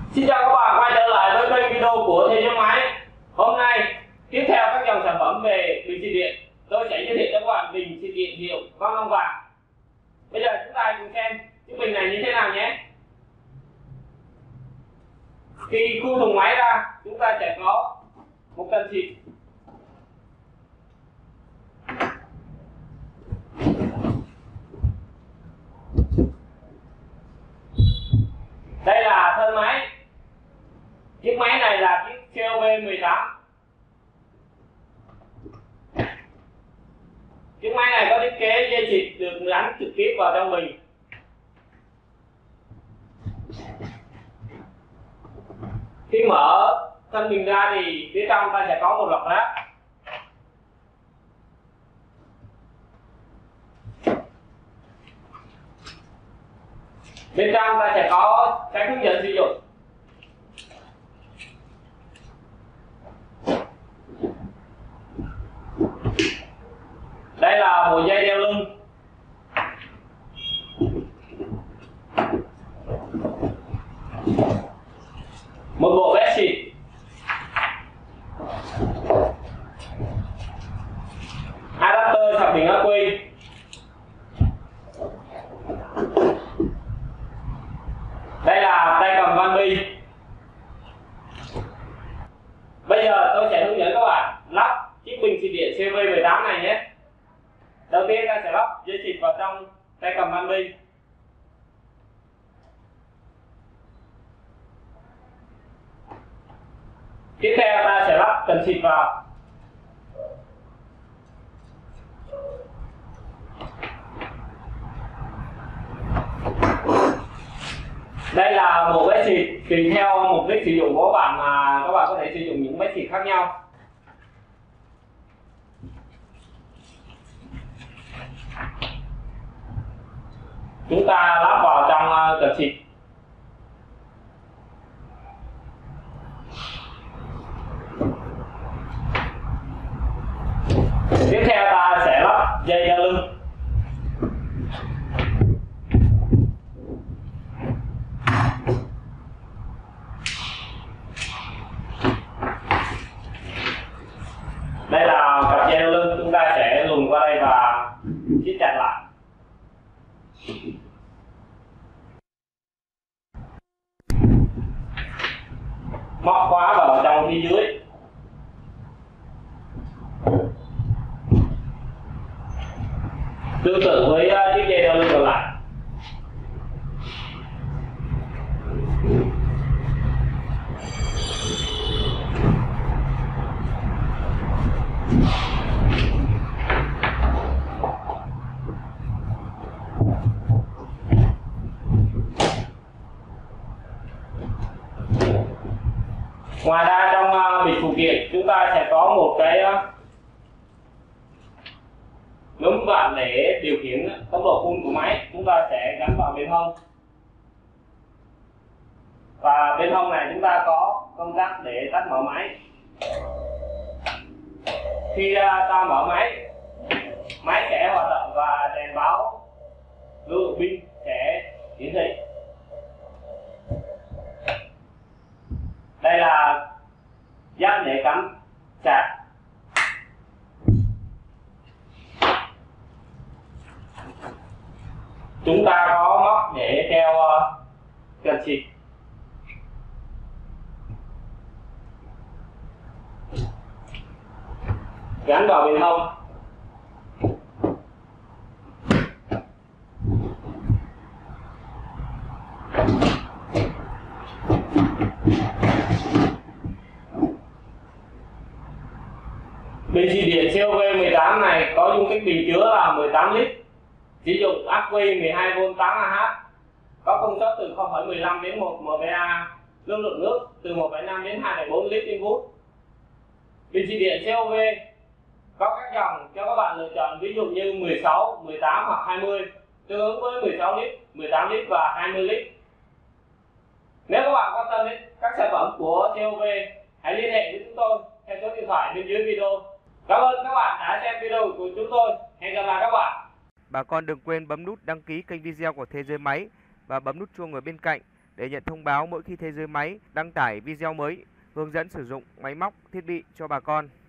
Xin chào các bạn, quay trở lại với kênh video của Thế Giới Máy. Hôm nay tiếp theo các dòng sản phẩm về bình xịt điện, tôi sẽ giới thiệu cho các bạn bình xịt điện hiệu Quang Long vàng. Bây giờ chúng ta cùng xem chiếc bình này như thế nào nhé. Khi khui thùng máy ra, chúng ta sẽ có một cần xịt, đây là thân máy. Chiếc máy này là chiếc COV18. Chiếc máy này có thiết kế dây xịt được gắn trực tiếp vào trong bình. Khi mở thân bình ra thì phía trong ta sẽ có một lọc ráp. Bên trong ta sẽ có cái hướng dẫn sử dụng. Đây là bộ dây đeo lưng. Một bộ vét xịt. Adapter sạc bình ắc quy. Đây là tay cầm van bi. Bây giờ tôi sẽ hướng dẫn các bạn lắp chiếc bình xịt điện COV18 này nhé. Đầu tiên ta sẽ lắp dây xịt vào trong tay cầm van bi. Tiếp theo ta sẽ lắp cần xịt vào. Đây là một vét xịt, tùy theo mục đích sử dụng của các bạn mà các bạn có thể sử dụng những vét xịt khác nhau. Chúng ta lắp vào trong cần xịt. Tiếp theo ta sẽ lắp dây đeo lưng. Đây là cặp dây đeo lưng, chúng ta sẽ luồn qua đây và siết chặt lại. Móc khóa vào trong phía dưới. Tương tự với chiếc dây đeo lưng còn lại. Ngoài ra trong bịch phụ kiện chúng ta sẽ có một cái núm vặn để điều khiển tốc độ phun của máy. Chúng ta sẽ gắn vào bên hông. Và bên hông này chúng ta có công tắc để tắt mở máy. Khi ta mở máy, máy sẽ hoạt động và đèn báo lưu lượng pin sẽ hiển thị. Đây là giáp để cắm sạc. Chúng ta có móc để treo cần xịt. Gắn vào bên hông. Bình xịt điện COV18 này có dung tích bình chứa là 18 lít. Sử dụng ắc quy 12V 8Ah. Có công suất từ 0,15 đến 1 mPa. Lưu lượng nước từ 1,5 đến 2,4 lít trên phút. Bình xịt điện COV có các dòng cho các bạn lựa chọn, ví dụ như 16, 18 hoặc 20, tương ứng với 16 lít, 18 lít và 20 lít. Nếu các bạn quan tâm đến các sản phẩm của COV, hãy liên hệ với chúng tôi theo số điện thoại bên dưới video. Cảm ơn các bạn đã xem video của chúng tôi. Hẹn gặp lại các bạn. Bà con đừng quên bấm nút đăng ký kênh video của Thế Giới Máy và bấm nút chuông ở bên cạnh để nhận thông báo mỗi khi thế giới máy đăng tải video mới hướng dẫn sử dụng máy móc, thiết bị cho bà con.